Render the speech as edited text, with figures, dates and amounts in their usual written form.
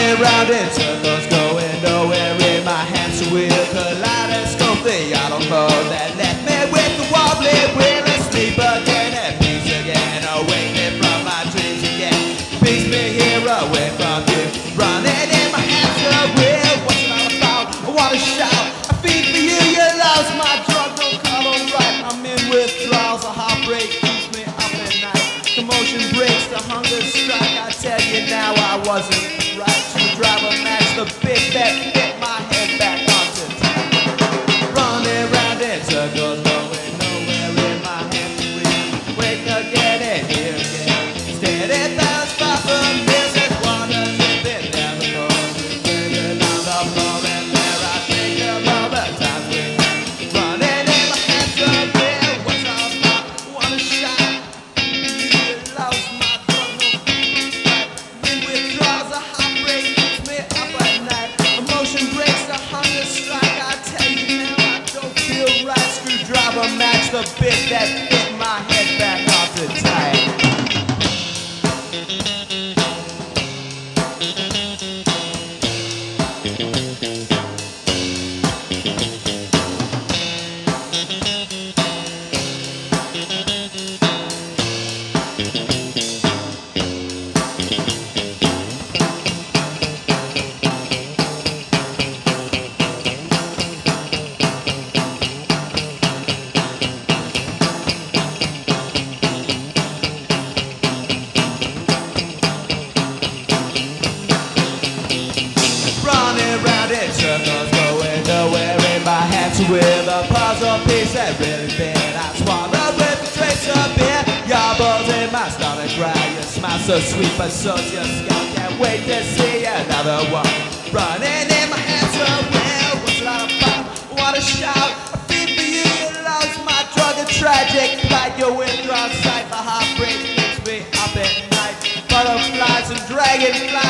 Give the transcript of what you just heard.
Running round in circles, going nowhere in my hamster wheel kaleidoscope. The automobile that left me with the wobbly wheel. Asleep again and peace again, awake me from my dreams again. Peace me here away from you. Running in my hamster wheel. What's it all about? I wanna shout. I feed for you, you lost my drug, don't come on right. I'm in withdrawals, a heartbreak keeps me up at night. Commotion breaks, the hunger strike. I tell you now I wasn't right. Screwdriver match the big that fit my head back onto time. Running round in circles, going nowhere in my hamster wheel. Wake again and here again. Steady bounce far from this as waters if it never goes. Bringing on the floor and there I think of all the times we had. Running in my hamster wheel. What's all about? Wanna shout. You lost my drug, no right. In withdrawals, a heartbreak keeps me up at night. Emotion breaks, the hunger strike. I tell you now I don't feel right. Screwdriver match the bit that fit my head back onto tight. Circles going nowhere in my hands with a puzzle piece that really fit. I swallowed with a trace of beer. Your balls in my stomach cry. You smile so sweet but so your scalp. Can't wait to see another one. Running in my hands so well. What's it all about? Wanna shout. I feel for you, you lost my drug and tragic. Like your withdrawn sight, my heartbreak keeps me up at night. Butterflies and dragonflies.